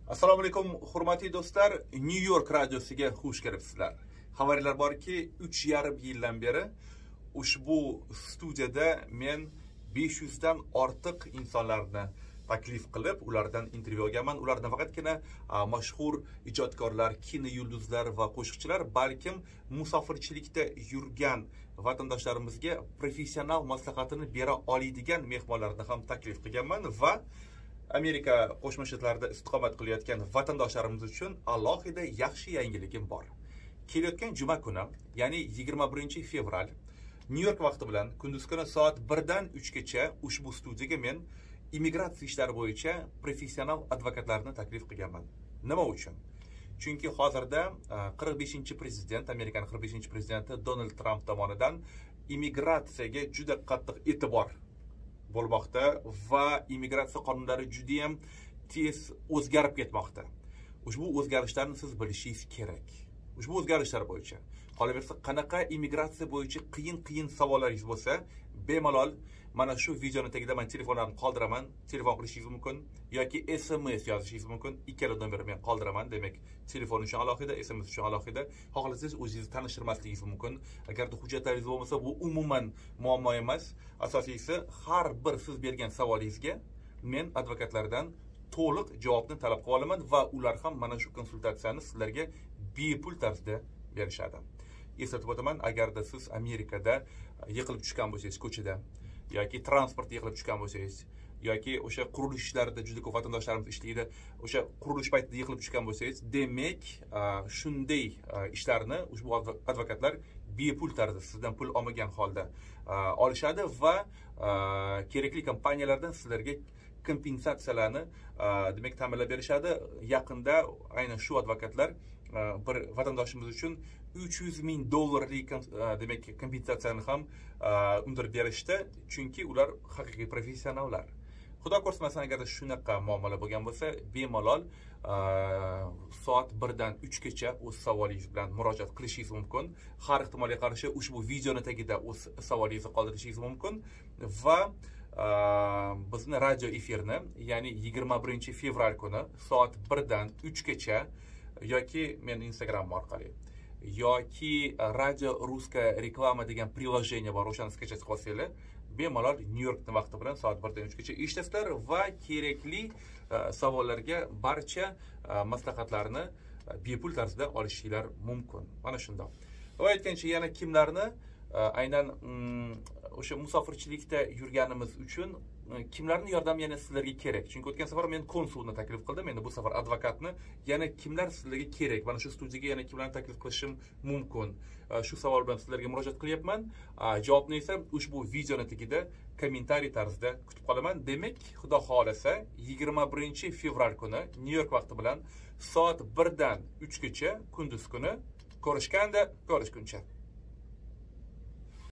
Assalomu alaykum, hurmatli do'stlar. New York radiosiga xush kelibsizlar. Xabarlar borki, 3,5 yildan beri ushbu studiyada men 500 dan ortiq insonlarni taklif qilib, ulardan intervyu olganman. Ulardan faqatgina mashhur ijodkorlar, kino yulduzlar va qo'shiqchilar, balkim musofirchilikda yurgan vatandoshlarimizga professional maslahatini bera oladigan mehmonlarni ham taklif qilganman va Amerika Qo'shma Shtatlarida istiqomat qilayotgan vatandoshlarimiz uchun alohida yaxshi yangiligim bor. Kelayotgan juma kuni, ya'ni 21 fevral, New York vaqti bilan kunduz kuni soat 1 dan 3 gacha ushbu studiyaga men immigratsiya ishlari bo'yicha professional advokatlarni taklif qilganman. Nima uchun? Chunki hozirda 45-prezident, Amerikaning 45-prezidenti Donald Trump tomonidan immigratsiyaga juda qattiq e'tibor bo'lmoqda va immigratsiya qonunlari juda ham tez o'zgarib ketmoqda. Ushbu o'zgarishlarni siz bilishingiz kerak. Ushbu o'zgarishlar bo'yicha qolaversa, qanaqa immigratsiya bo'yicha qiyin savollaringiz bo'lsa, bemalol mana shu videoning tagida men telefonlarimni qoldiraman, telefon qilishingiz mumkin yoki SMS yozishingiz mumkin. Ikkala nomerni men qoldiraman. Demak, telefon uchun alohida, SMS uchun alohida. Xohlasangiz o'zingizni tanishtirmasligingiz mumkin. Agarda hujjatlaringiz bo'lmasa, bu umuman muammo emas. Asosiysi, har bir siz bergan savolingizga men advokatlardan to'liq javobni talab qilib olaman va ular ham mana shu konsultatsiyani sizlarga bepul tarzda berishadi. Eslatib o'taman, agarda siz Amerikada yiqilib tushgan bo'lsangiz ko'chada yoki transport yiqilib tushgan bo'lsangiz yoki o'sha qurilishlarda juda ko'p vatandoshlarimiz ishlaydi, o'sha qurilish paytida yiqilib tushgan bo'lsangiz, demak, shunday ishlarni ushbu advokatlar bepul tarzda sizdan pul olmagan holda olishadi va kerakli kompaniyalardan sizlarga kompensatsiyalarni demak ta'minlab berishadi. Yaqinda aynan shu advokatlar bir vatandoshimiz uchun $300,000 demak kompensatsiyani ham undirib berishdi, chunki ular haqiqiy professionallar. Xudo ko'rsatmasin, agarda shunaqa muammolar bo'lgan bo'lsa, bemalol soat 1 dan 3 gacha o'z savolingiz bilan murojaat qilishingiz mumkin. Har ehtimolga qarshi ushbu videoni tagida o'z savolingizni qoldirishingiz mumkin va bizni radio efirni, ya'ni 21 fevral kuni soat 1 dan 3 gacha yoki men Instagram orqali yoki Radio Ruskaya reklama degan приложение bor, o'shani skechasiz qolsanglar, bemalol New Yorkning vaqti bilan soat 1 dan 3 gacha eshitasizlar va kerakli savollarga barcha maslahatlarni bepul tarzda olishinglar mumkin. Mana shunday. Va aytgancha, yana kimlarni aynan o'sha musofirchilikda yurganimiz uchun kimlarning yordami yana sizlarga kerak? Chunki o'tgan safar men konsulni taklif qildim, endi bu safar advokatni. Yana kimlar sizlarga kerak? Mana shu studiyaga yana kimlarni taklif qilishim mumkin? Shu savol bilan sizlarga murojaat qilyapman. Javobni esa ushbu videoning tagida kommentariy tarzda kutib qolaman. Demak, xudo xolasa 21 fevral kuni New York vaqti bilan soat 1 dan 3 gacha kunduz kuni ko'rishganda, ko'rishguncha.